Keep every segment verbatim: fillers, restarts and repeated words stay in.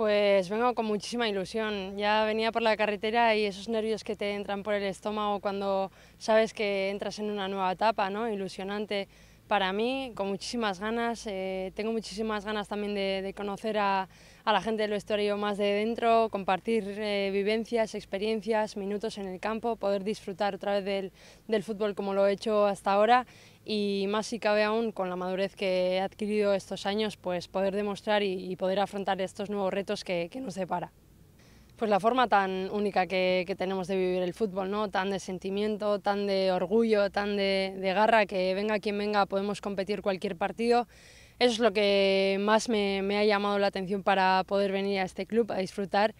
Pues vengo con muchísima ilusión. Ya venía por la carretera y esos nervios que te entran por el estómago cuando sabes que entras en una nueva etapa, ¿no? Ilusionante para mí, con muchísimas ganas. Eh, tengo muchísimas ganas también de, de conocer a, a la gente del vestuario más de dentro, compartir eh, vivencias, experiencias, minutos en el campo, poder disfrutar otra vez del, del fútbol como lo he hecho hasta ahora y más si cabe aún con la madurez que he adquirido estos años, pues poder demostrar y, y poder afrontar estos nuevos retos que, que nos depara. Pues la forma tan única que, que tenemos de vivir el fútbol, ¿no? Tan de sentimiento, tan de orgullo, tan de, de garra, que venga quien venga podemos competir cualquier partido. Eso es lo que más me, me ha llamado la atención para poder venir a este club, a disfrutar,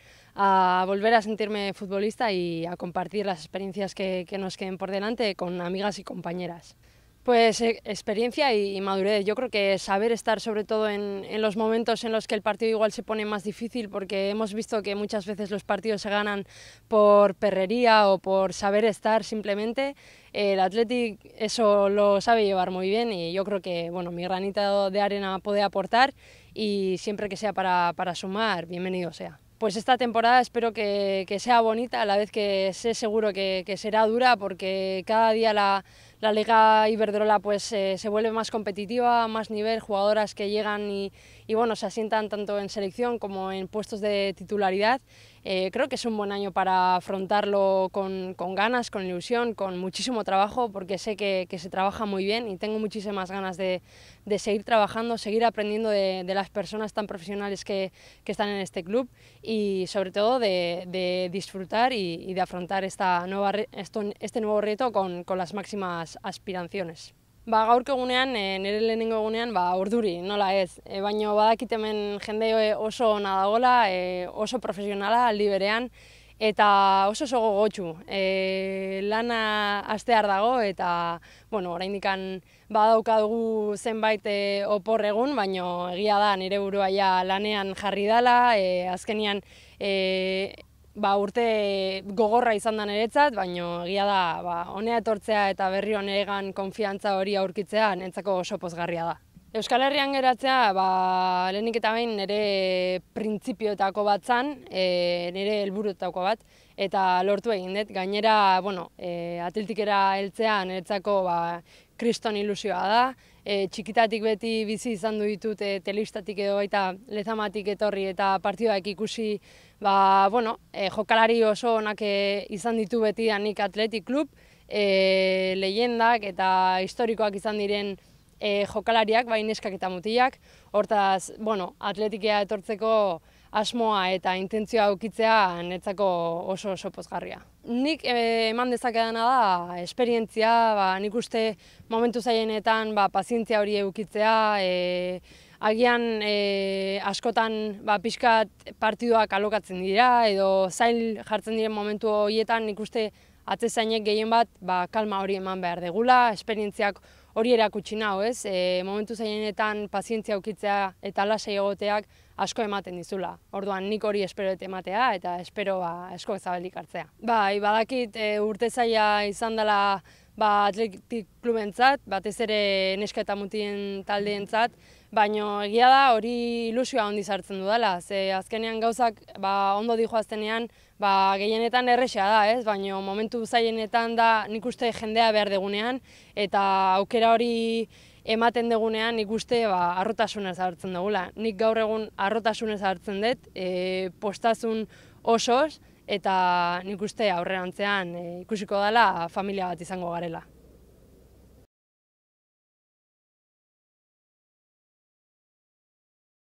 a volver a sentirme futbolista y a compartir las experiencias que, que nos queden por delante con amigas y compañeras. Pues eh, experiencia y, y madurez. Yo creo que saber estar sobre todo en, en los momentos en los que el partido igual se pone más difícil, porque hemos visto que muchas veces los partidos se ganan por perrería o por saber estar simplemente. El Athletic eso lo sabe llevar muy bien y yo creo que bueno, mi granito de arena puede aportar y siempre que sea para, para sumar, bienvenido sea. Pues esta temporada espero que, que sea bonita, a la vez que sé seguro que, que será dura, porque cada día la, la Liga Iberdrola pues, eh, se vuelve más competitiva, más nivel, jugadoras que llegan y, y bueno, se asientan tanto en selección como en puestos de titularidad. Eh, creo que es un buen año para afrontarlo con, con ganas, con ilusión, con muchísimo trabajo, porque sé que, que se trabaja muy bien y tengo muchísimas ganas de, de seguir trabajando, seguir aprendiendo de, de las personas tan profesionales que, que están en este club y sobre todo de, de disfrutar y, y de afrontar esta nueva, esto, este nuevo reto con, con las máximas aspiraciones. Ba, gaurko egunean, e, nire lehenengo egunean, ba, urduri, nola ez. E, baino badakit hemen jende oso ona dagoela, e, oso profesionala aldi berean, eta oso oso gogotsu. E, lana hastear dago, eta, bueno, oraindikan badaukagu zenbait e, opor egun, baino egia da nire burua ja lanean jarri dela, e, azkenian e, Ba, urte gogorra izan da niretzat, baina egia da ba, honea etortzea eta berri honegan konfiantza hori aurkitzea niretzako oso pozgarria da. Euskal Herrian geratzea, ba, lehenik eta behin nire printzipioetako bat zan, e, nire helburuetako bat, eta lortu egin dut. Gainera, bueno, e, atletikera heltzea niretzako ba, kriston ilusioa da. E, txikitatik beti bizi izan du ditut e, telebistatik edo baita lezamatik etorri eta partidak ikusi ba, bueno, e, jokalari oso onak e, izan ditu beti Anik Athletic Club, e, leyendak eta historikoak izan diren e, jokalariak, bai neskak eta mutilak, hortaz, bueno, atletikea etortzeko asmoa eta intentzioa aukitzea netzako oso oso pozgarria. Nik e, eman dezakedana da esperientzia, ba, nik uste momentu zailenetan ba, pazientzia hori eukitzea, e, agian e, askotan ba, pixkat partiduak alokatzen dira edo zail jartzen diren momentu horietan nik uste atzezainek gehien bat ba, kalma hori eman behar degula, esperientziak hori erakutsi nau, ez? E, momentu zailenetan pazientzia aukitzea eta lasai egoteak asko ematen dizula. Orduan nik hori espero dut ematea eta espero ba, esko zabalik hartzea. Bai, badakit e, urte zaila izan dela ba, Athletic Klubentzat, batez ere neska eta mutien taldeentzat, baina egia da hori ilusioa handi sartzen dudala, ze azkenean gauzak ba, ondo dijoaztenean ba, gehienetan erresa da, ez? Baina momentu zailenetan da nik uste jendea behar degunean eta aukera hori ematen degunean nik uste ba, arrotasunez hartzen dugula. Nik gaur egun arrotasunez hartzen dut, e, postazun osoz, eta nik uste aurrerantzean e, ikusiko dela familia bat izango garela.